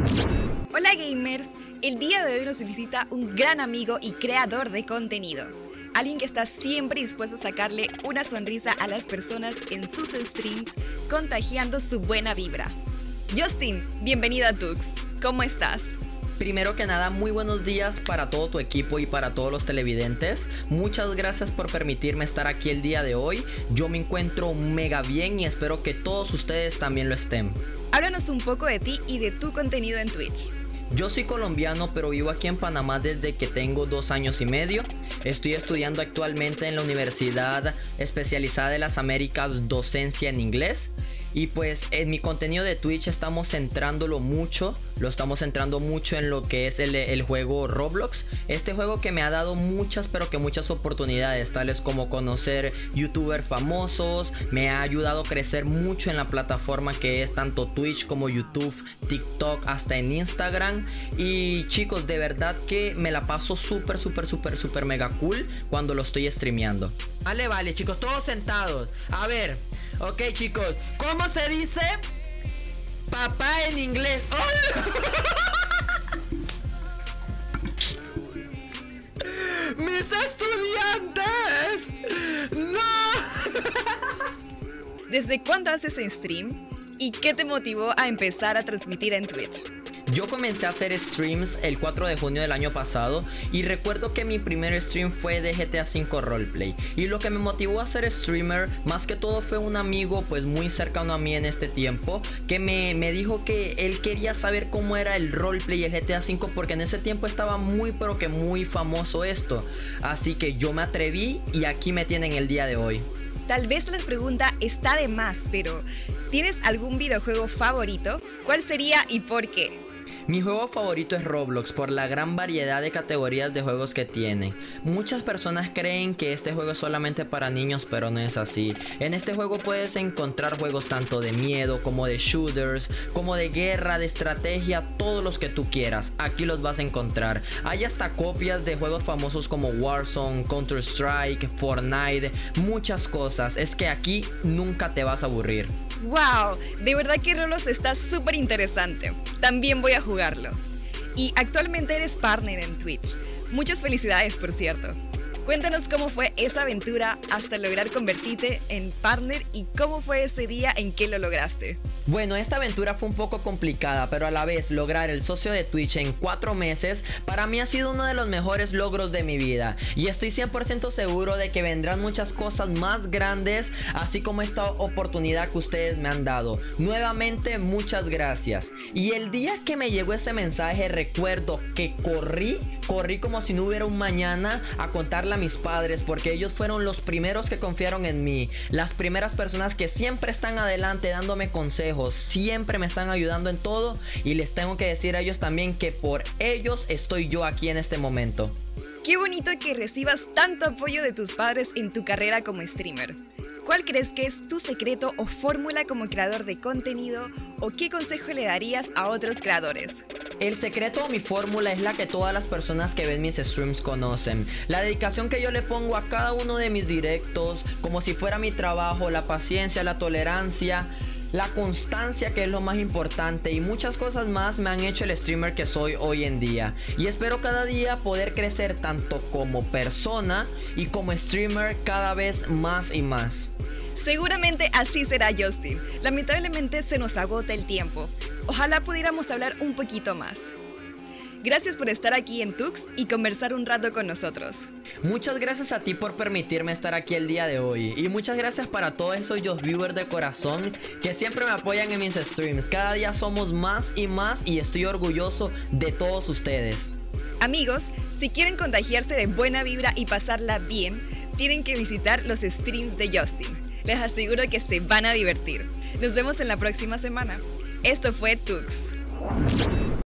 Hola gamers, el día de hoy nos visita un gran amigo y creador de contenido. Alguien que está siempre dispuesto a sacarle una sonrisa a las personas en sus streams, contagiando su buena vibra. Justin, bienvenido a Tux. ¿Cómo estás? Primero que nada, muy buenos días para todo tu equipo y para todos los televidentes. Muchas gracias por permitirme estar aquí el día de hoy. Yo me encuentro mega bien y espero que todos ustedes también lo estén. Háblanos un poco de ti y de tu contenido en Twitch. Yo soy colombiano, pero vivo aquí en Panamá desde que tengo 2 años y medio. Estoy estudiando actualmente en la Universidad Especializada de las Américas Docencia en Inglés. Y pues en mi contenido de Twitch lo estamos centrando mucho en lo que es el juego Roblox. Este juego que me ha dado muchas oportunidades, tales como conocer youtubers famosos. Me ha ayudado a crecer mucho en la plataforma que es tanto Twitch como YouTube, TikTok, hasta en Instagram. Y chicos, de verdad que me la paso súper mega cool cuando lo estoy streameando. Vale chicos, todos sentados. A ver, ok chicos, ¿cómo se dice papá en inglés? ¡Oh! ¡Mis estudiantes! ¡No! ¿Desde cuándo haces stream? ¿Y qué te motivó a empezar a transmitir en Twitch? Yo comencé a hacer streams el 4 de junio del año pasado y recuerdo que mi primer stream fue de GTA V Roleplay. Y lo que me motivó a ser streamer más que todo fue un amigo pues muy cercano a mí en este tiempo, que me dijo que él quería saber cómo era el roleplay y el GTA V, porque en ese tiempo estaba muy famoso esto. Así que yo me atreví y aquí me tienen el día de hoy. Tal vez la pregunta está de más, pero ¿tienes algún videojuego favorito? ¿Cuál sería y por qué? Mi juego favorito es Roblox por la gran variedad de categorías de juegos que tiene. Muchas personas creen que este juego es solamente para niños, pero no es así. En este juego puedes encontrar juegos tanto de miedo como de shooters, como de guerra, de estrategia, todos los que tú quieras. Aquí los vas a encontrar. Hay hasta copias de juegos famosos como Warzone, Counter Strike, Fortnite, muchas cosas. Es que aquí nunca te vas a aburrir. ¡Wow! De verdad que Roblox está súper interesante. También voy a jugarlo. Y actualmente eres partner en Twitch. Muchas felicidades, por cierto. Cuéntanos cómo fue esa aventura hasta lograr convertirte en partner y cómo fue ese día en que lo lograste. Bueno, esta aventura fue un poco complicada, pero a la vez lograr el socio de Twitch en 4 meses para mí ha sido uno de los mejores logros de mi vida. Y estoy 100% seguro de que vendrán muchas cosas más grandes, así como esta oportunidad que ustedes me han dado. Nuevamente, muchas gracias. Y el día que me llegó ese mensaje, recuerdo que corrí como si no hubiera un mañana a contarle a mis padres, porque ellos fueron los primeros que confiaron en mí, las primeras personas que siempre están adelante dándome consejos, siempre me están ayudando en todo, y les tengo que decir a ellos también que por ellos estoy yo aquí en este momento. Qué bonito que recibas tanto apoyo de tus padres en tu carrera como streamer. ¿Cuál crees que es tu secreto o fórmula como creador de contenido, o qué consejo le darías a otros creadores? El secreto o mi fórmula es la que todas las personas que ven mis streams conocen. La dedicación que yo le pongo a cada uno de mis directos, como si fuera mi trabajo, la paciencia, la tolerancia, la constancia, que es lo más importante, y muchas cosas más me han hecho el streamer que soy hoy en día. Y espero cada día poder crecer tanto como persona y como streamer cada vez más y más. Seguramente así será, Justin. Lamentablemente se nos agota el tiempo. Ojalá pudiéramos hablar un poquito más. Gracias por estar aquí en Tux y conversar un rato con nosotros. Muchas gracias a ti por permitirme estar aquí el día de hoy. Y muchas gracias para todos esos viewers de corazón que siempre me apoyan en mis streams. Cada día somos más y más y estoy orgulloso de todos ustedes. Amigos, si quieren contagiarse de buena vibra y pasarla bien, tienen que visitar los streams de Justin. Les aseguro que se van a divertir. Nos vemos en la próxima semana. Esto fue Tux.